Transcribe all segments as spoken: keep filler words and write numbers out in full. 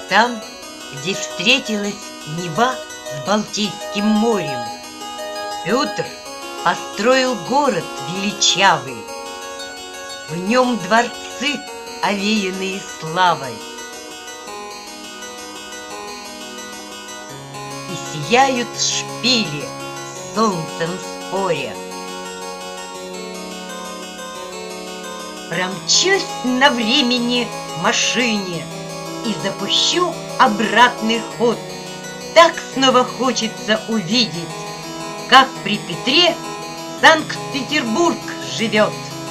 Там, где встретилась Нева с Балтийским морем, Петр построил город величавый. В нем дворцы, овеянные славой, и сияют шпили с солнцем споря. Промчусь на времени машине и запущу обратный ход. Так снова хочется увидеть, как при Петре Санкт-Петербург живет.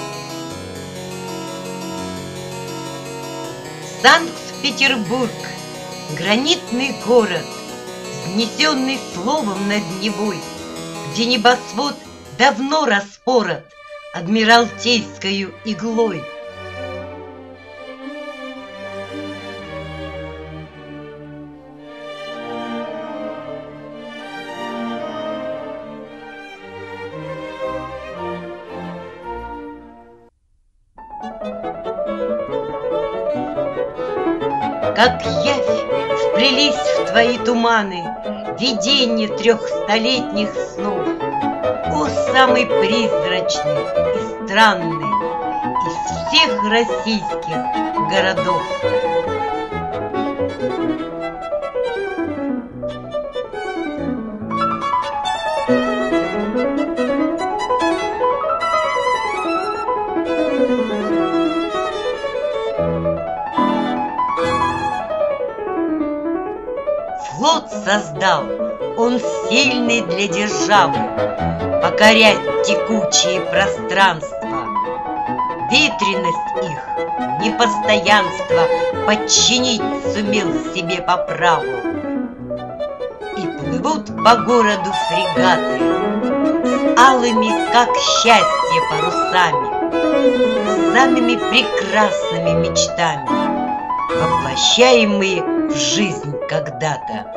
Санкт-Петербург — гранитный город, взнесенный словом над Невой, где небосвод давно распорот адмиралтейскою иглой. Как явь вплелись в твои туманы видения трехстолетних снов, о, самый призрачный и странный из всех российских городов! Флот создал он сильный для державы, покорять текучие пространства, ветренность их, непостоянство подчинить сумел себе по праву. И плывут по городу фрегаты с алыми, как счастье, парусами, с самыми прекрасными мечтами, воплощаемые в жизнь когда-то.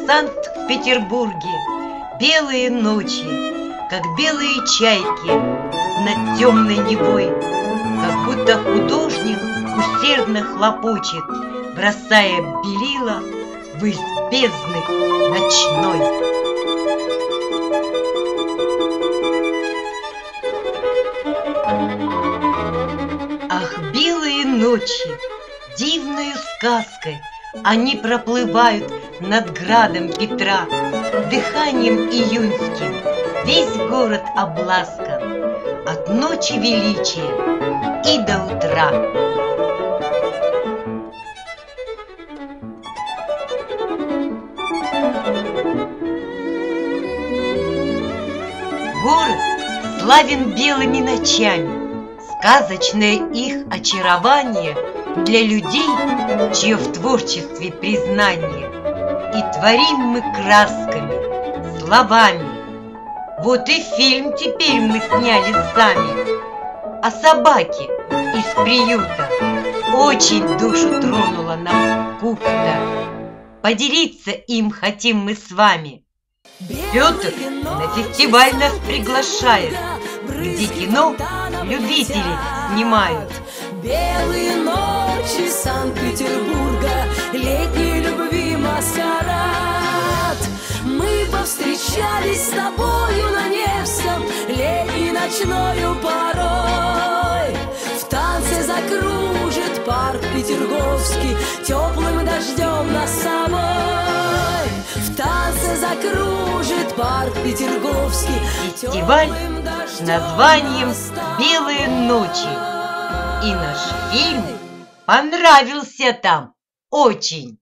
Санкт-Петербурге белые ночи, как белые чайки над темной Невой, как будто художник усердно хлопочет, бросая белила высь бездны ночной. Ах, белые ночи, дивною сказкой они проплывают над градом Петра, дыханием июньским весь город обласкан, от ночи величия и до утра. Город славен белыми ночами, сказочное их очарование для людей, чье в творчестве признание. И творим мы красками, словами. Вот и фильм теперь мы сняли сами о собаке из приюта. Очень душу тронула нам Куфта. Поделиться им хотим мы с вами. Петр на фестиваль нас приглашает, где кино любители снимают. Белые ночи Санкт-Петербурга, летней любви маскарад. Мы повстречались с тобою на Невском, летней ночною порой. В танце закружит парк Петерговский, теплым дождем нас с собой. В танце закружит парк Петерговский, фестиваль с названием «Белые ночи». И наш фильм понравился там очень.